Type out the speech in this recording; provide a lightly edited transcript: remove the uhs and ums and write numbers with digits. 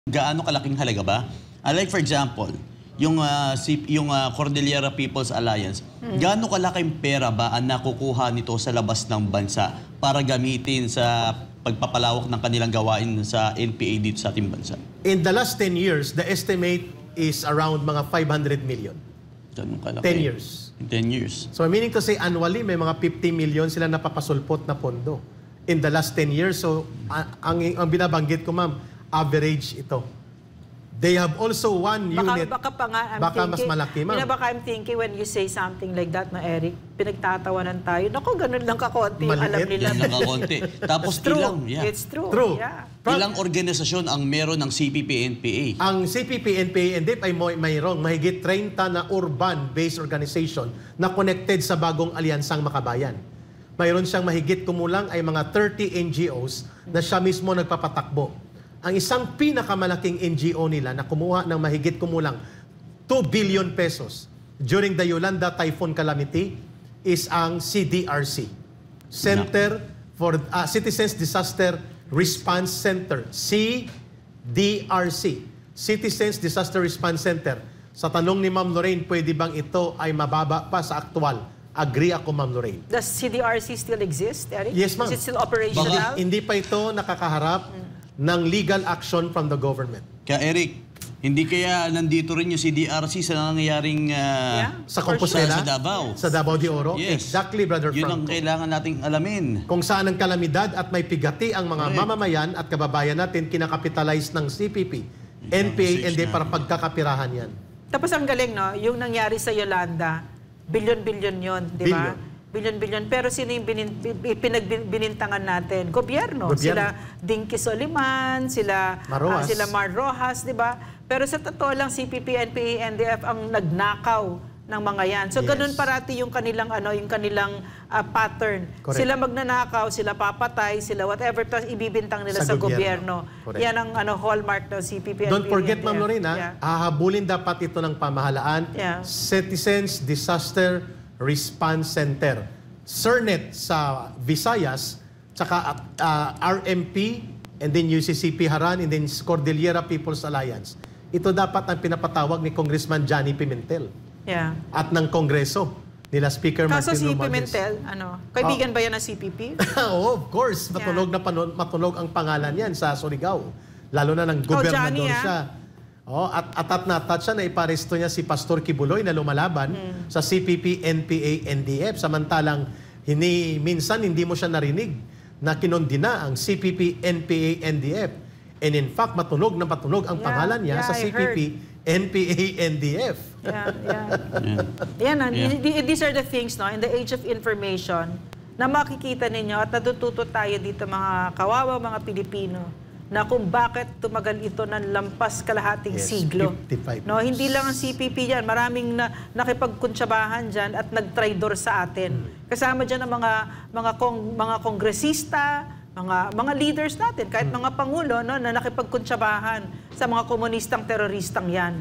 Gaano kalaking halaga ba? Like for example, yung Cordillera People's Alliance, gaano kalaking pera ba ang nakukuha nito sa labas ng bansa para gamitin sa pagpapalawak ng kanilang gawain sa NPA dito sa ating bansa? In the last 10 years, the estimate is around mga 500 million. Ganun kalaki. 10 years. In 10 years. So meaning to say annually, may mga 50 million sila napapasulpot na pondo in the last 10 years. So ang binabanggit ko, ma'am, average ito. They have also one unit. Baka mas malaki, ma'am. Baka I'm thinking when you say something like that, Eric, pinagtatawanan tayo. Naku, ganun lang kakonti yung alam nila. Ganun lang kakonti. Tapos ilang, It's true. Yeah. Ilang organisasyon ang meron ng CPP-NPA? Ang CPP-NPA, hindi ay mayroong mahigit 30 na urban-based organization na connected sa bagong alyansang Makabayan. Mayroon siyang mahigit kumulang ay mga 30 NGOs na siya mismo nagpapatakbo. Ang isang pinakamalaking NGO nila na kumuha ng mahigit kumulang 2 billion pesos during the Yolanda Typhoon Calamity is ang CDRC, Center for Citizens Disaster Response Center, CDRC, Citizens Disaster Response Center. Sa tanong ni Ma'am Lorraine, pwede bang ito ay mababa pa sa aktual? Agree ako, Ma'am Lorraine. Does CDRC still exist, Eric? Yes, ma'am. Is it still operational? Hindi pa ito nakakaharap ng legal action from the government. Kaya Eric, hindi kaya nandito rin yung CDRC sa nangyayaring sa Compostela? Sa Davao. Sa Davao de Oro? Yes. Exactly, Brother Franco. Yun ang kailangan nating alamin. Kung saan ang kalamidad at may pigati ang mga mamamayan at kababayan natin kinakapitalize ng CPP, NPA, hindi para pagkakapirahan yan. Tapos ang galing, no? Yung nangyari sa Yolanda, bilyon-bilyon yun, di ba? Bilyon-bilyon. Pero sino yung binintangan natin? Gobyerno. Sila Dinky Soliman, sila Mar Rojas, di ba? Pero sa totoo lang, CPP, NPA, NDF ang nagnakaw ng mga yan. So ganun parati yung kanilang pattern. Correct. Sila magnanakaw, sila papatay, sila whatever, tapos ibibintang nila sa gobyerno. Yan ang hallmark ng CPP, NPA, Don't forget, NDF. Ma'am Lorena, hahabulin dapat ito ng pamahalaan. Citizens Disaster Response Center. CERNET sa Visayas, tsaka RMP, and then UCCP Haran, and then Cordillera People's Alliance. Ito dapat ang pinapatawag ni Congressman Johnny Pimentel. At ng Kongreso nila Speaker Martin Romualdez. Kaso si Pimentel, kaibigan ba yan ng CPP? Oh, of course. Matunog ang pangalan yan sa Surigao. Lalo na ng gobernador siya. At siya na iparesto niya si Pastor Kibuloy na lumalaban sa CPP, NPA, NDF. Samantalang minsan hindi mo siya narinig na kinondina ang CPP, NPA, NDF. And in fact, matunog ang pangalan niya sa CPP, NPA, NDF. These are the things, no, in the age of information na makikita ninyo at natututo tayo dito mga kawawa, mga Pilipino, na kung bakit tumagal ito ng lampas kalahating siglo. 55 no, hindi lang ang CPP yan, maraming nakipagkuntsabahan dyan at nagtraidor sa atin. Kasama dyan ang mga kongresista, mga leaders natin, kahit mga pangulo, no, na nakipagkuntsabahan sa mga komunistang teroristang yan.